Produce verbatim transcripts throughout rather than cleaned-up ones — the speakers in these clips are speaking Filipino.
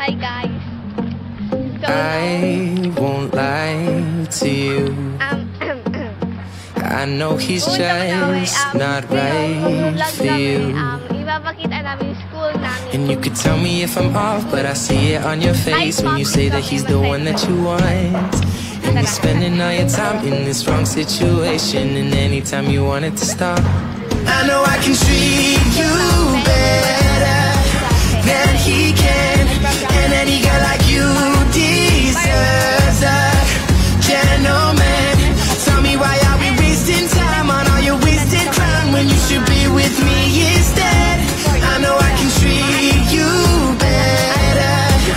Hi guys. So I won't lie to you. Um, I know he's pumunta kami, just um, not ngayon, right mag-vlog for kami. you. Um, ipapakita namin yung school namin. And you could tell me if I'm off, but I see it on your face when you say that he's the one that you want. And you're spending all your time in this wrong situation, and anytime you want it to stop, I know I can treat you better than he can. And any girl like you deserves a gentleman. Tell me why are we wasting time on all your wasted crown when you should be with me instead. I know I can treat you better,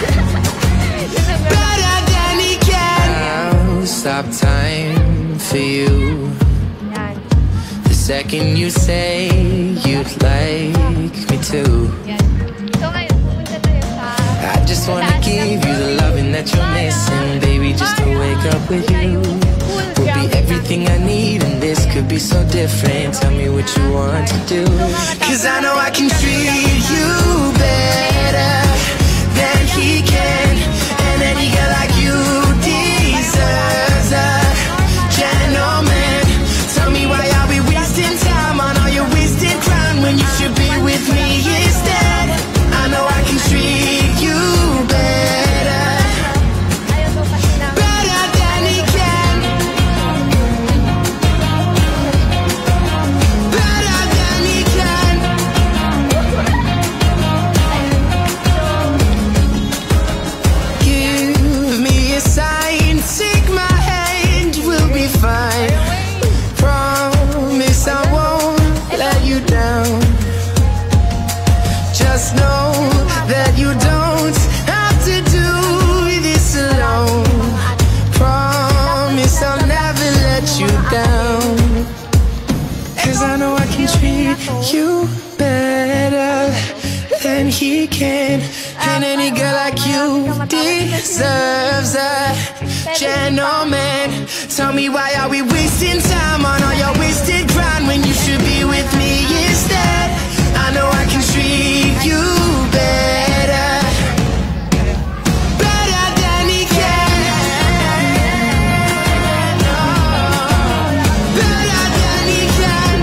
better than he can. I'll stop time for you the second you say you'd like me to. So ngayon, pumunta tayo sa... I just wanna give you the loving that you're missing, baby, just to wake up with you. Will be everything I need, and this could be so different. Tell me what you want to do, cause I know I can treat you better than he can. And any girl like you deserves a gentleman. Tell me why are we wasting time on all your wasted crown when you should be with me instead. I know I can treat you better, better than he can, better than he can. Give me a sign, take my hand, we'll be fine. Promise I won't let you down. Just know that you don't have to do this alone. Promise I'll never let you down, cause I know I can treat you better than he can. And any girl like you deserves a gentleman. Tell me why are we wasting time on all your wasted grind when you should be with me instead. I know I can treat you better, better than he can, better than he can,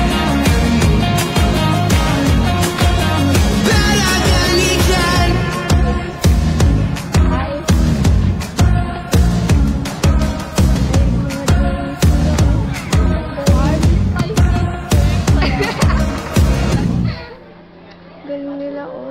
better than he can. Galing nila, oh.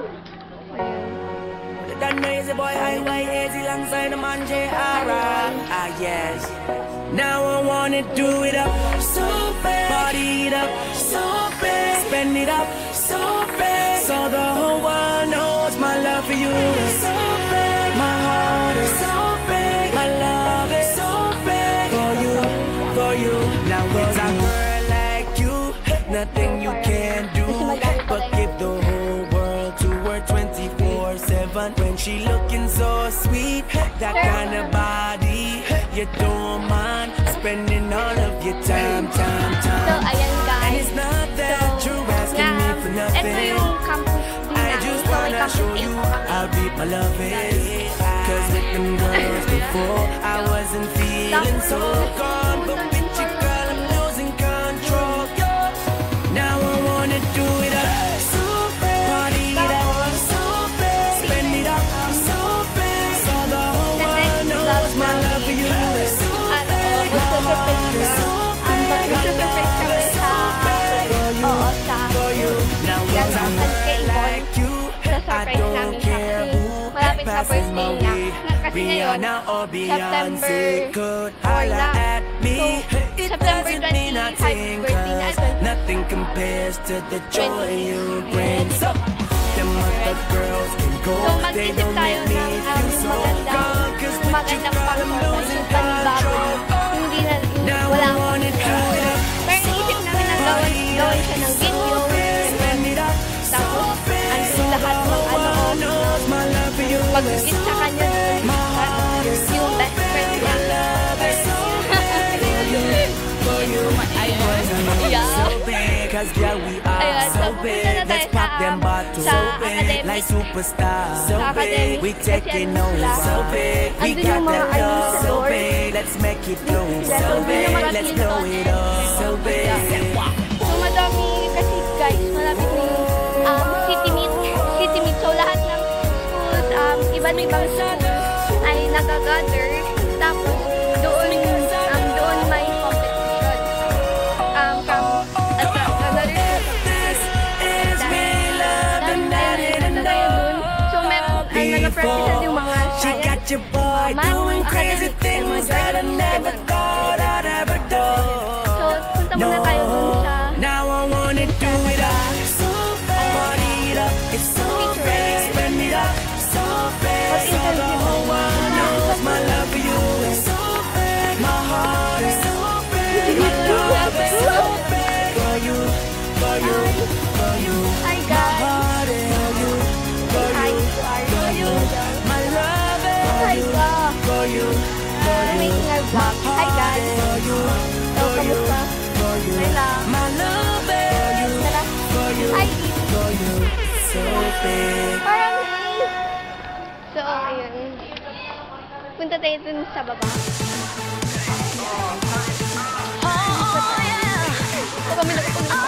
That noisy boy, I Y easy alongside the man J R. Ah, yes. Now I wanna do it up, so bad. Party it up, so bad. Spend it up, so bad. So the whole world knows my love for you is so bad. My heart is so big. My love is so big. For you, for you. Now with a girl like you, nothing you can do but give the whole world to her twenty-four seven. When she looking so sweet, that kind of body, you don't mind spending all of your time, time, So, time. ayan And guys. it's not that So, you're asking me for ito nothing. yung campus din I namin. just So, may wanna campus show eight you po kami. how deep my love is. Cause with them girls before, I wasn't feeling so gone. But with you, girl, I'm losing control. Now I wanna do it up, so bad. Party it up, so bad. Spend it up, so bad. So the whole world knows my love for you is so Ano, bad. gusto surprise ka. Ang gusto surprise kami sa... Oo, sa... For you, now Yan, once I'm sa kay Ipon. like you, Sa I surprise don't namin siya care kasi who malapit sa passes birthday my niya. way. Kasi ngayon, Rihanna or Beyonce September could four holla na. at me. So, It September doesn't mean nothing, twenty-five birthday na. cause nothing compares to the joy you bring. So, them other girls can go, So, they mag-isip don't tayo make me ng feel um, so magandang, gone. Cause with you, magandang girl, I'm performance, losing yung panibago. control. Hindi na, yung Now wala I akong want it good. pero naisip namin na gawin, gawin siya ng video. Spend it up, so Tapos, bad. ano, lahat ng ano, knows my love for you pag-git sa kanya yung best friend niya. for you. I was Yeah. so bad, cause yeah, we are Ayan, so big. Let's pop them bottles. So big, like superstars. So big, we taking over. So big, we got that love. So big, let's make it blow. So big, let's blow it up. So big. So madami kasi guys, malapit na yung um, city meet. City meet. So lahat ng schools, um, iba't ibang schools ay nagagather. Tapos doon, um, doon may competition. Um, from at gagather. So meron, ay nag-represent yung mga science, mga math, academics, and mga journalism. So punta muna tayo dun sa Now I wanna do it up, so bad. It up, it's so bad. Spend it up, so bad. So the whole world knows my love for you is so bad. My heart is so bad. My love is so bad for you, for you, for you. Hi My guys! heart is for you, for Hi, you, for you. My love is for Hi you, guys! for you, for I'm you. making a vlog. Hi guys! For you, So, for you, kamusta? for you. Hi lang. My love is Tara. for you, Hi! for you, so big. Parang So, ayun. Punta tayo dun sa baba. So, kami nakapunta.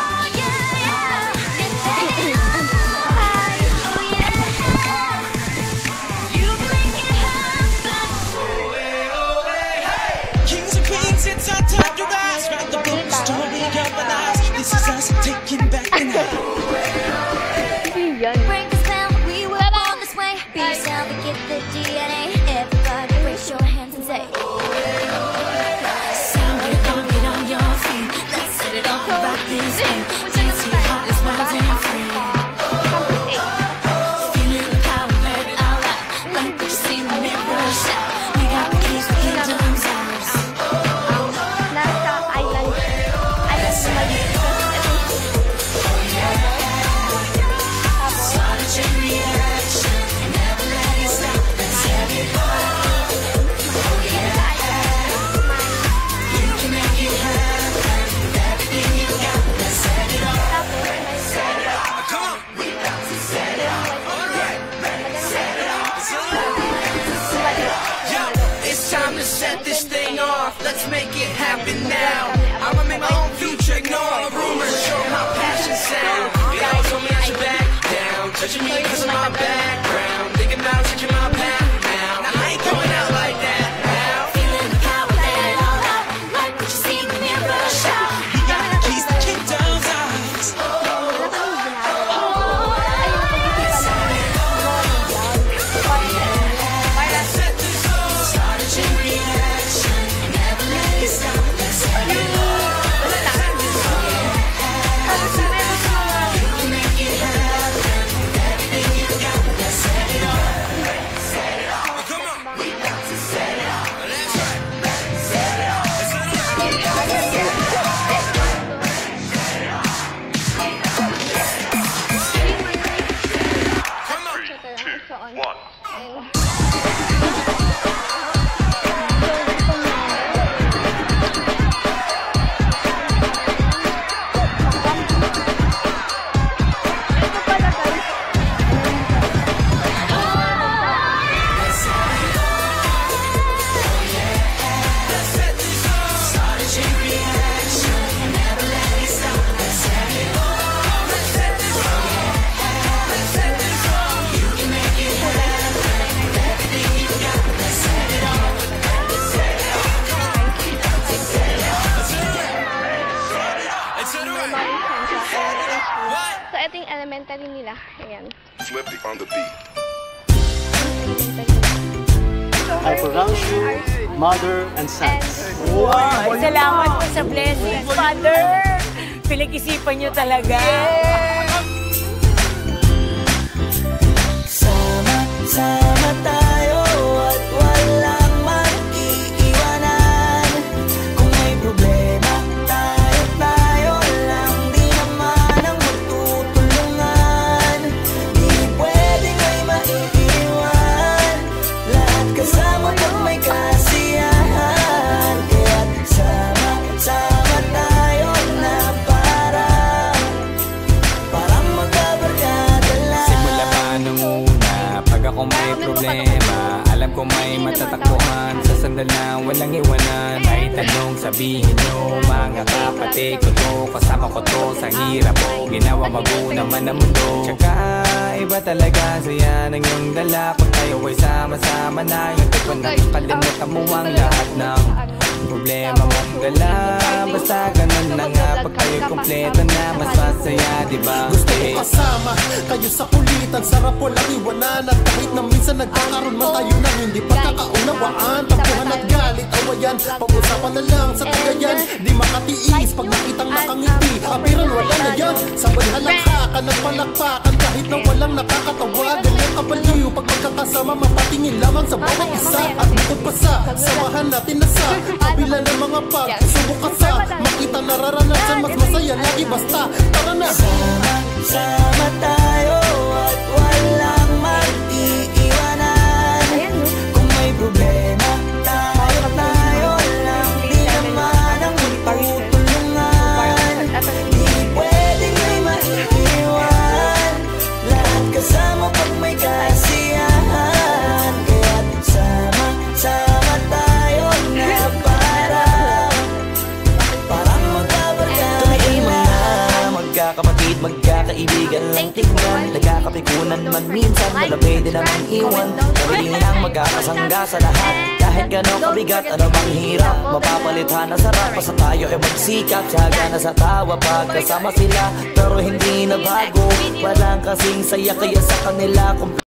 Kings and queens, it's our time to rise. Write the book, story of our lives. This is us taking back the night. Yan. Break the spell, we were born this way. Be yourself and get the D N A. Everybody raise your hands and say, sing it on, get on your feet. Let's set it off about this game. Dance your heart is rising free. Feeling the power, let it all out. Like we see the mirror shout. We got the keys, we can jump ours. Nasa island. Island na maliit. It's time to set this thing off. Let's make it happen now. I'ma make my own future, ignore all the rumors, show how passion sound. You always told me I should back down, judging me because of my background. Thinking about taking my path now. Now I ain't going out like that now. Feeling the power, let it all out. Like what you see in the mirror shout. We got the keys to kingdom's eyes. So, ito yung elementary nila. Ayan. Flippy on the beat. I pronounce you mother and sons. Wow! Salamat po sa blessing, Father! Pinag-isipan niyo talaga. Sama-sama tayo at walang mag-iiwanan. Kung may problema, tayo-tayo lang. Di naman ang magtutulungan. Di pwedeng may maiiwan. Lahat kasama pag may kasiyahan. Kaya't sama-sama tayo na para akong may problema, alam ko may matatakbuhan sa sandal na walang iwanan. May tanong sabihin nyo, mga kapatid ko to, kasama ko to sa hirap ko, ginawa bago naman ang mundo. Tsaka iba talaga saya ng iyong dala, kung tayo ay sama-sama na. Yung tipo na kalimutan mo ang lahat ng problema mong dala. Basta ganun na nga, pag tayo kompleto na, mas masaya, diba? Gusto ko kasama kayo sa kulitan, sarap walang iwanan. At kahit na minsan nagkakaroon man tayo ng hindi pagkakaunawaan, tampuhan at galit, awayan, pag-usapan na lang sa tagayan. Di makatiis pag nakitang nakangiti, apiran wala na yan. Sabay halakhakan at palakpakan kahit na walang nakakatawa. Ganyan kabaliw pag magkakasama, mapatingin lamang sa bawat isa. At bukod pa sa samahan natin na sa kabila ng mga pagsubok ka sa makita nararanasan, mas masaya lagi basta tara na. Sama tayo at walang mag-iiwanan. Kung may problema, tayo tayo lang, di naman ang magtutulungan. Di pwedeng may maiiwan, lahat kasama pag may kasiyahan. Kaya't sama-sama tayo na parang Parang magkabarkada na, magkakapatid, magkakaibigan lang tingnan. Nagkakapikunan man minsan, malamig din naman iwan. Kabilingin ang magkakasangga sa lahat. Kahit gano'ng kabigat, ano bang hirap, mapapalitan na sarap. Basta tayo ay magsikap, tiyaga na sa tawa pagkasama sila. Pero hindi na bago, walang kasing saya kaya sa kanila.